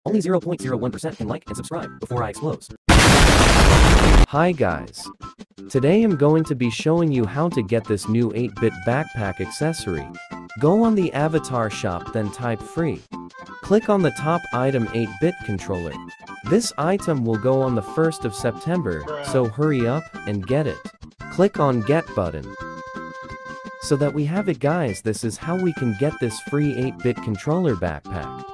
Only 0.01% can like and subscribe before I explode. Hi guys. Today I'm going to be showing you how to get this new 8-bit backpack accessory. Go on the avatar shop, then type free. Click on the top item 8-bit controller. This item will go on the 1st of September, so hurry up and get it. Click on get button. So that we have it guys, this is how we can get this free 8-bit controller backpack.